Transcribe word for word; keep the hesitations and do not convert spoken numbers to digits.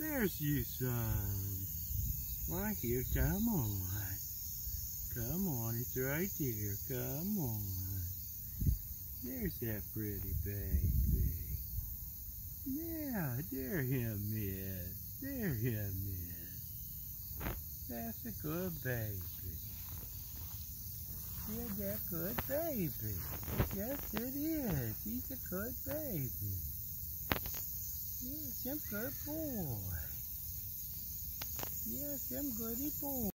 There's you, son. Right here, come on. Come on, it's right there. Come on. There's that pretty baby. Yeah, there him is. There him is. That's a good baby. Yeah, that good baby. Yes, it is. He's a good baby. Yes, him good boy. Yes, him goody boy.